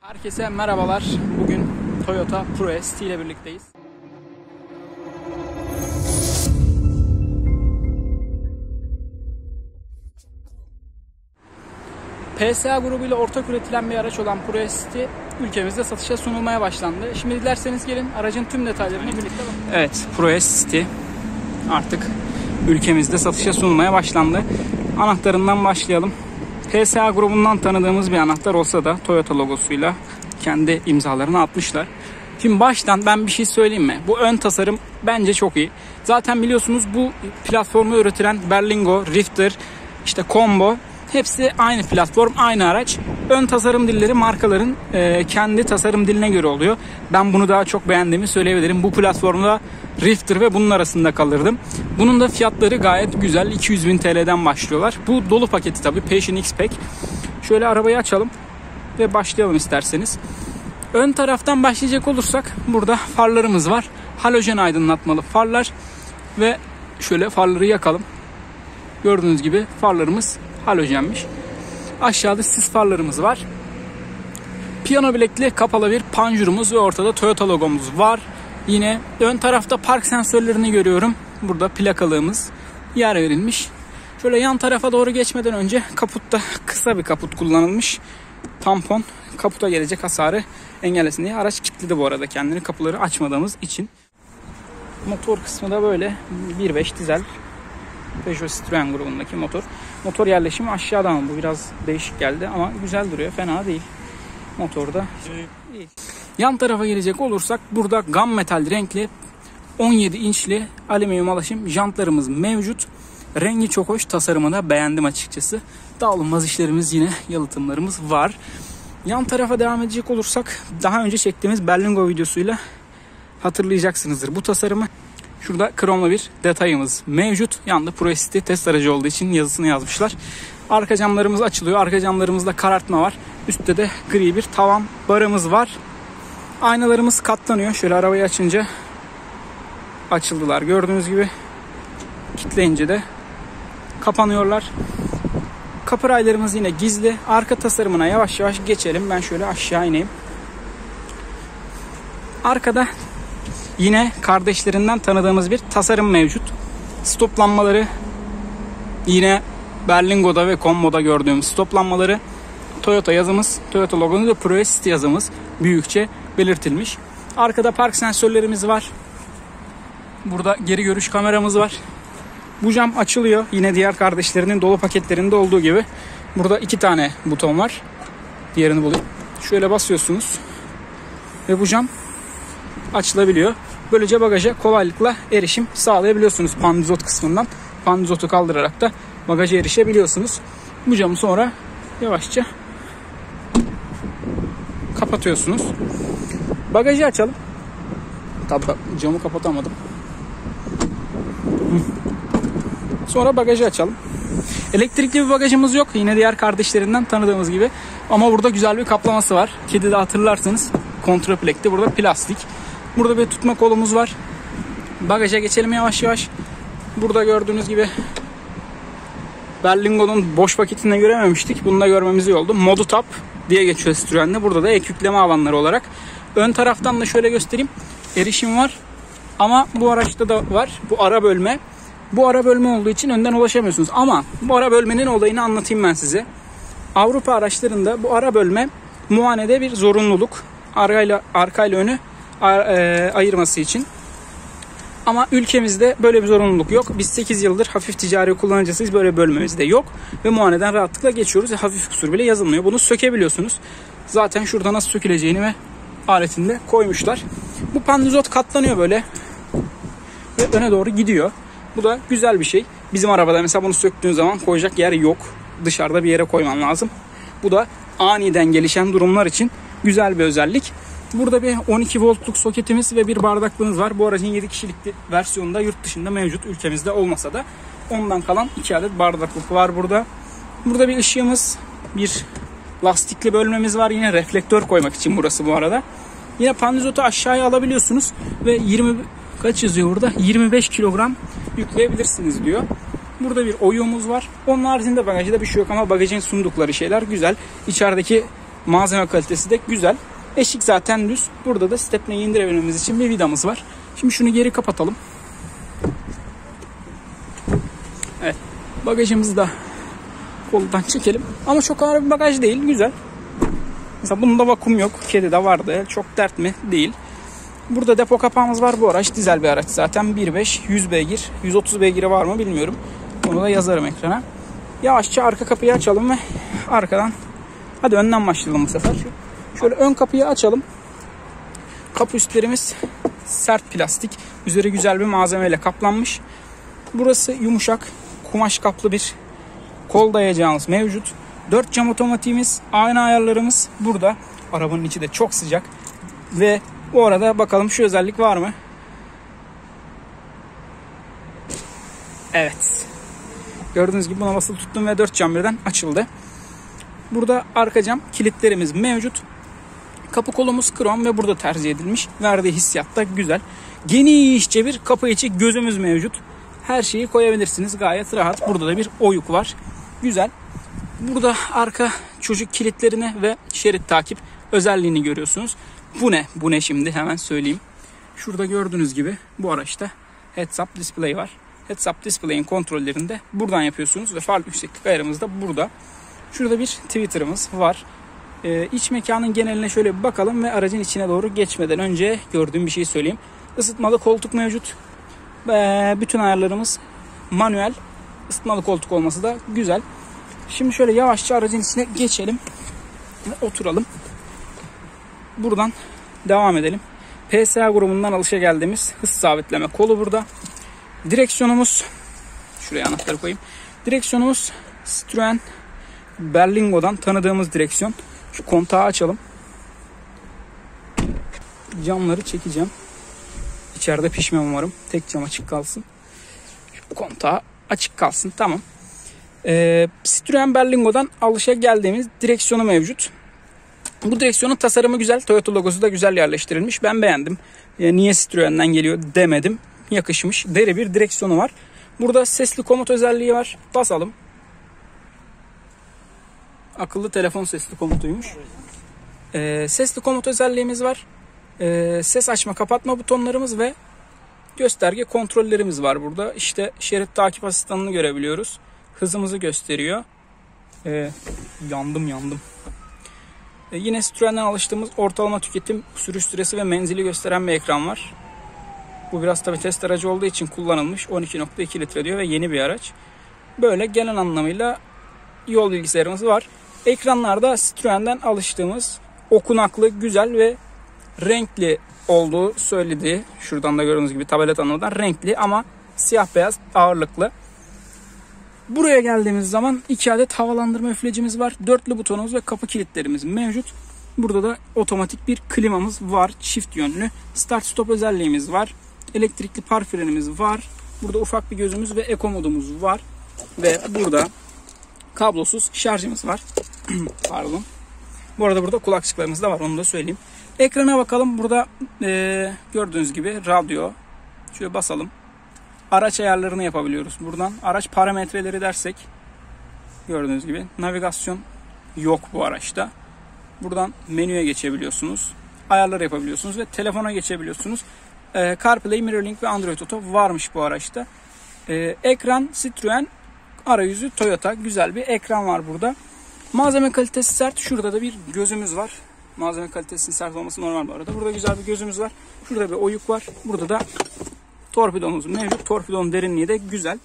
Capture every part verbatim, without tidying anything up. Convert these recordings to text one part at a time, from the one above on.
Herkese merhabalar. Bugün Toyota ProST ile birlikteyiz. P S A grubuyla ortak üretilen bir araç olan ProST ülkemizde satışa sunulmaya başlandı. Şimdi dilerseniz gelin aracın tüm detaylarını birlikte bakalım. Evet, ProST artık ülkemizde satışa sunulmaya başlandı. Anahtarından başlayalım. P S A grubundan tanıdığımız bir anahtar olsa da Toyota logosuyla kendi imzalarını atmışlar. Şimdi baştan ben bir şey söyleyeyim mi? Bu ön tasarım bence çok iyi. Zaten biliyorsunuz bu platformu üretilen Berlingo, Rifter, işte Combo hepsi aynı platform, aynı araç. Ön tasarım dilleri markaların e, kendi tasarım diline göre oluyor. Ben bunu daha çok beğendiğimi söyleyebilirim. Bu platformda Rifter ve bunun arasında kalırdım. Bunun da fiyatları gayet güzel. iki yüz bin T L'den başlıyorlar. Bu dolu paketi tabii. Passion X-Pack. Şöyle arabayı açalım ve başlayalım isterseniz. Ön taraftan başlayacak olursak burada farlarımız var. Halojen aydınlatmalı farlar ve şöyle farları yakalım. Gördüğünüz gibi farlarımız halojenmiş. Aşağıda sis farlarımız var. Piyano bilekli kapalı bir panjurumuz ve ortada Toyota logomuz var. Yine ön tarafta park sensörlerini görüyorum. Burada plakalığımız yer verilmiş. Şöyle yan tarafa doğru geçmeden önce kaputta kısa bir kaput kullanılmış. Tampon kaputa gelecek hasarı engellesin diye. Araç kilitledi bu arada kendini, kapıları açmadığımız için. Motor kısmı da böyle bir nokta beş dizel Peugeot Citroen grubundaki motor. Motor yerleşimi aşağıdan, bu biraz değişik geldi ama güzel duruyor, fena değil. Motorda iyi. Yan tarafa gelecek olursak burada gam metal renkli on yedi inçli alüminyum alaşım jantlarımız mevcut. Rengi çok hoş, tasarımını da beğendim açıkçası. Dağılmaz işlerimiz, yine yalıtımlarımız var. Yan tarafa devam edecek olursak daha önce çektiğimiz Berlingo videosuyla hatırlayacaksınızdır bu tasarımı. Şurada kromlu bir detayımız mevcut. Yanında ProST test aracı olduğu için yazısını yazmışlar. Arka camlarımız açılıyor. Arka camlarımızda karartma var. Üstte de gri bir tavan barımız var. Aynalarımız katlanıyor. Şöyle arabayı açınca açıldılar. Gördüğünüz gibi kilitleyince de kapanıyorlar. Kapı raylarımız yine gizli. Arka tasarımına yavaş yavaş geçelim. Ben şöyle aşağı ineyim. Arkada yine kardeşlerinden tanıdığımız bir tasarım mevcut. Stop lambaları yine Berlingo'da ve Combo'da gördüğümüz stop lambaları. Toyota yazımız, Toyota logomuz ve ProST yazımız büyükçe belirtilmiş. Arkada park sensörlerimiz var. Burada geri görüş kameramız var. Bu cam açılıyor. Yine diğer kardeşlerinin dolu paketlerinde olduğu gibi. Burada iki tane buton var. Diğerini bulayım. Şöyle basıyorsunuz ve bu cam açılabiliyor. Böylece bagaja kolaylıkla erişim sağlayabiliyorsunuz pandizot kısmından. Pandizotu kaldırarak da bagaja erişebiliyorsunuz. Bu camı sonra yavaşça kapatıyorsunuz. Bagajı açalım. Tabii camı kapatamadım. Sonra bagajı açalım. Elektrikli bir bagajımız yok. Yine diğer kardeşlerinden tanıdığımız gibi. Ama burada güzel bir kaplaması var. Kedide hatırlarsanız kontraplekti. Burada plastik. Burada bir tutma kolumuz var. Bagaja geçelim yavaş yavaş. Burada gördüğünüz gibi Berlingo'nun boş paketinde görememiştik. Bunu da görmemiz iyi oldu. Modu Tap diye geçiyor Citroen'de. Burada da ek yükleme alanları olarak. Ön taraftan da şöyle göstereyim. Erişim var. Ama bu araçta da var. Bu ara bölme. Bu ara bölme olduğu için önden ulaşamıyorsunuz. Ama bu ara bölmenin olayını anlatayım ben size. Avrupa araçlarında bu ara bölme muayenede bir zorunluluk. Arkayla, arkayla önü ayırması için. Ama ülkemizde böyle bir zorunluluk yok. Biz sekiz yıldır hafif ticari kullanıcısıyız. Böyle bölmemiz de yok. Ve muayeneden rahatlıkla geçiyoruz. Hafif kusur bile yazılmıyor. Bunu sökebiliyorsunuz. Zaten şurada nasıl söküleceğini ve aletinde koymuşlar. Bu pandizot katlanıyor böyle. Ve öne doğru gidiyor. Bu da güzel bir şey. Bizim arabada mesela bunu söktüğün zaman koyacak yer yok. Dışarıda bir yere koyman lazım. Bu da aniden gelişen durumlar için güzel bir özellik. Burada bir on iki voltluk soketimiz ve bir bardaklığımız var. Bu aracın yedi kişilik versiyonunda yurt dışında mevcut. Ülkemizde olmasa da ondan kalan iki adet bardaklık var burada. Burada bir ışığımız, bir lastikli bölmemiz var. Yine reflektör koymak için burası bu arada. Yine pandizotu aşağıya alabiliyorsunuz ve yirmi kaç yazıyor burada? yirmi beş kilogram yükleyebilirsiniz diyor. Burada bir oyuğumuz var. Onun haricinde bagajda bir şey yok ama bagajın sundukları şeyler güzel. İçerideki Malzeme kalitesi de güzel. Eşik zaten düz. Burada da stepneyi indirebilmemiz için bir vidamız var. Şimdi şunu geri kapatalım. Evet. Bagajımızı da koldan çekelim. Ama çok ağır bir bagaj değil. Güzel. Mesela bunda vakum yok. Kedi de vardı. Çok dert mi? Değil. Burada depo kapağımız var. Bu araç dizel bir araç zaten. bir beş yüz beygir. yüz otuz beygiri var mı bilmiyorum. Onu da yazarım ekrana. Yavaşça arka kapıyı açalım ve arkadan, hadi önden başlayalım bu sefer. Şöyle ön kapıyı açalım. Kapı üstlerimiz sert plastik. Üzeri güzel bir malzemeyle kaplanmış. Burası yumuşak, kumaş kaplı bir kol dayayacağımız mevcut. dört cam otomatiğimiz, ayna ayarlarımız burada. Arabanın içi de çok sıcak. Ve bu arada bakalım şu özellik var mı? Evet. Gördüğünüz gibi buna basılı tuttum ve dört cam birden açıldı. Burada arka cam kilitlerimiz mevcut. Kapı kolumuz krom ve burada tercih edilmiş. Verdiği hissiyat da güzel. Genişçe bir kapı içi gözümüz mevcut. Her şeyi koyabilirsiniz gayet rahat. Burada da bir oyuk var. Güzel. Burada arka çocuk kilitlerini ve şerit takip özelliğini görüyorsunuz. Bu ne? Bu ne şimdi? Hemen söyleyeyim. Şurada gördüğünüz gibi bu araçta heads up display var. Heads up display'in kontrollerini de buradan yapıyorsunuz ve far yükseklik ayarımız da burada. Şurada bir tweeter'ımız var. Ee, iç mekanın geneline şöyle bir bakalım ve aracın içine doğru geçmeden önce gördüğüm bir şey söyleyeyim. Isıtmalı koltuk mevcut. Ee, bütün ayarlarımız manuel. Isıtmalı koltuk olması da güzel. Şimdi şöyle yavaşça aracın içine geçelim ve oturalım. Buradan devam edelim. P S A grubundan alışageldiğimiz hız sabitleme kolu burada. Direksiyonumuz, şuraya anahtarı koyayım. Direksiyonumuz Citroen Berlingo'dan tanıdığımız direksiyon. Şu kontağı açalım. Camları çekeceğim. İçeride pişmem umarım. Tek cam açık kalsın. Şu kontağı açık kalsın. Tamam. Ee, Citroen Berlingo'dan alışageldiğimiz direksiyonu mevcut. Bu direksiyonun tasarımı güzel. Toyota logosu da güzel yerleştirilmiş. Ben beğendim. Yani niye Citroen'den geliyor demedim. Yakışmış. Deri bir direksiyonu var. Burada sesli komut özelliği var. Basalım. Akıllı telefon sesli komutuymuş. Ee, sesli komut özelliğimiz var. Ee, ses açma kapatma butonlarımız ve gösterge kontrollerimiz var burada. İşte şerit takip asistanını görebiliyoruz. Hızımızı gösteriyor. Ee, yandım yandım. Ee, yine Citroen'den alıştığımız ortalama tüketim, sürüş süresi ve menzili gösteren bir ekran var. Bu biraz tabii test aracı olduğu için kullanılmış. on iki nokta iki litre diyor ve yeni bir araç. Böyle genel anlamıyla yol bilgisayarımız var. Ekranlarda Citroen'den alıştığımız okunaklı, güzel ve renkli olduğu söylediği, şuradan da gördüğünüz gibi tabela tanımından renkli ama siyah beyaz ağırlıklı. Buraya geldiğimiz zaman iki adet havalandırma üflecimiz var. Dörtlü butonumuz ve kapı kilitlerimiz mevcut. Burada da otomatik bir klimamız var. Çift yönlü. Start stop özelliğimiz var. Elektrikli park frenimiz var. Burada ufak bir gözümüz ve eko modumuz var. Ve burada kablosuz şarjımız var. Pardon. Bu arada burada kulakçıklarımız da var. Onu da söyleyeyim. Ekrana bakalım. Burada e, gördüğünüz gibi radyo. Şöyle basalım. Araç ayarlarını yapabiliyoruz. Buradan araç parametreleri dersek gördüğünüz gibi navigasyon yok bu araçta. Buradan menüye geçebiliyorsunuz. Ayarlar yapabiliyorsunuz ve telefona geçebiliyorsunuz. Ee, CarPlay, MirrorLink ve Android Auto varmış bu araçta. Ee, ekran Citroen, arayüzü Toyota. Güzel bir ekran var burada. Malzeme kalitesi sert. Şurada da bir gözümüz var. Malzeme kalitesinin sert olması normal bu arada. Burada güzel bir gözümüz var. Şurada bir oyuk var. Burada da torpidomuz mevcut. Torpidonun derinliği de güzel.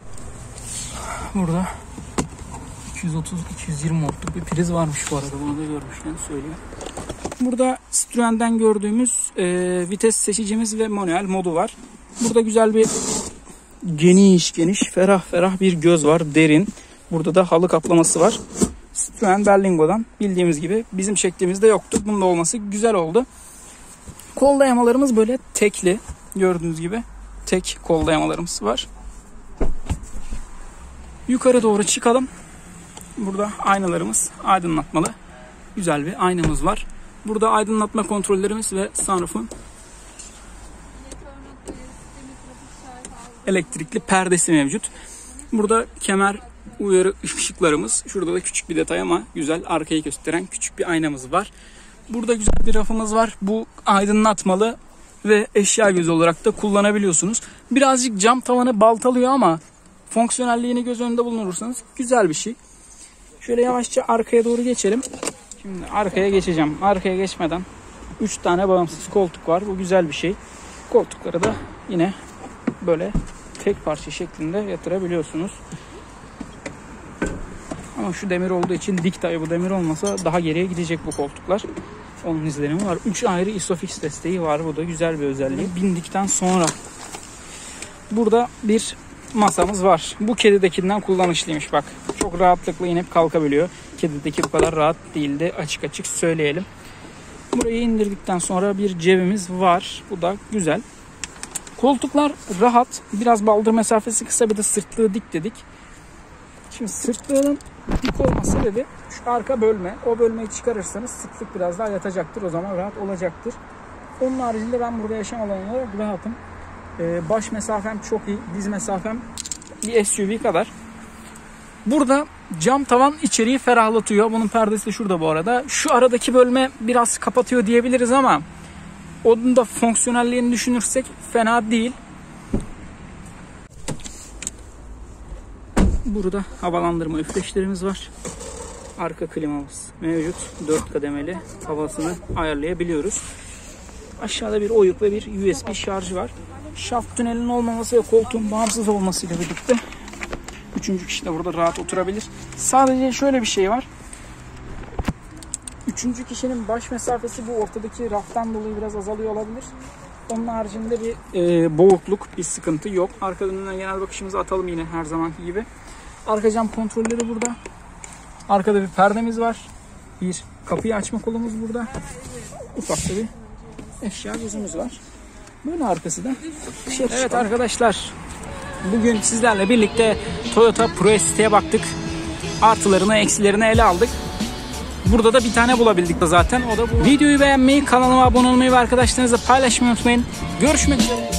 Burada iki yüz otuz iki yüz yirmi voltluk bir priz varmış bu arada. Bunu da görmüşken söyleyeyim. Burada Citroen'den gördüğümüz e, vites seçicimiz ve manuel modu var. Burada güzel bir geniş geniş ferah ferah bir göz var. Derin. Burada da halı kaplaması var. Citroen Berlingo'dan bildiğimiz gibi bizim çektiğimizde yoktu. Bunun da olması güzel oldu. Kol dayamalarımız böyle tekli. Gördüğünüz gibi tek kol dayamalarımız var. Yukarı doğru çıkalım. Burada aynalarımız aydınlatmalı. Güzel bir aynamız var. Burada aydınlatma kontrollerimiz ve sunroof'un elektrikli perdesi mevcut. Burada kemer uyarı ışıklarımız. Şurada da küçük bir detay ama güzel, arkayı gösteren küçük bir aynamız var. Burada güzel bir rafımız var. Bu aydınlatmalı ve eşya gözü olarak da kullanabiliyorsunuz. Birazcık cam tavanı baltalıyor ama fonksiyonelliğini göz önünde bulundurursanız güzel bir şey. Şöyle yavaşça arkaya doğru geçelim. Şimdi arkaya geçeceğim. Arkaya geçmeden üç tane bağımsız koltuk var. Bu güzel bir şey. Koltukları da yine böyle tek parça şeklinde yatırabiliyorsunuz. Ama şu demir olduğu için dik tabii, bu demir olmasa daha geriye gidecek bu koltuklar. Onun izlenimi var. üç ayrı ISOFIX desteği var. Bu da güzel bir özelliği. Bindikten sonra burada bir masamız var. Bu kedidekinden kullanışlıymış bak. Çok rahatlıkla inip kalkabiliyor. Kedideki bu kadar rahat değildi. Açık açık söyleyelim. Burayı indirdikten sonra bir cebimiz var. Bu da güzel. Koltuklar rahat. Biraz baldır mesafesi kısa, bir de sırtlığı dik dedik. Şimdi sırtlığının dik olma sebebi şu arka bölme. O bölmeyi çıkarırsanız sırtlık biraz daha yatacaktır. O zaman rahat olacaktır. Onun haricinde ben burada yaşam alanı olarak rahatım. Ee, baş mesafem çok iyi. Diz mesafem bir S U V kadar. Burada cam tavan içeriği ferahlatıyor. Bunun perdesi de şurada bu arada. Şu aradaki bölme biraz kapatıyor diyebiliriz ama onun da fonksiyonelliğini düşünürsek fena değil. Burada havalandırma üfleşlerimiz var. Arka klimamız mevcut. dört kademeli havasını ayarlayabiliyoruz. Aşağıda bir oyuk ve bir U S B şarjı var. Şaft tünelinin olmaması ve koltuğun bağımsız olmasıyla birlikte üçüncü kişi de burada rahat oturabilir. Sadece şöyle bir şey var. Üçüncü kişinin baş mesafesi bu ortadaki raftan dolayı biraz azalıyor olabilir. Onun haricinde bir e, boğukluk, bir sıkıntı yok. Arka önünden genel bakışımızı atalım yine her zamanki gibi. Arka cam kontrolleri burada. Arkada bir perdemiz var. Bir kapıyı açma kolumuz burada. Ufak da bir eşya gözümüz var. Böyle arkası da. Evet arkadaşlar, bugün sizlerle birlikte Toyota Pro-S'ye baktık. Artılarını, eksilerini ele aldık. Burada da bir tane bulabildik de zaten. O da bu. Videoyu beğenmeyi, kanalıma abone olmayı ve arkadaşlarınızla paylaşmayı unutmayın. Görüşmek üzere.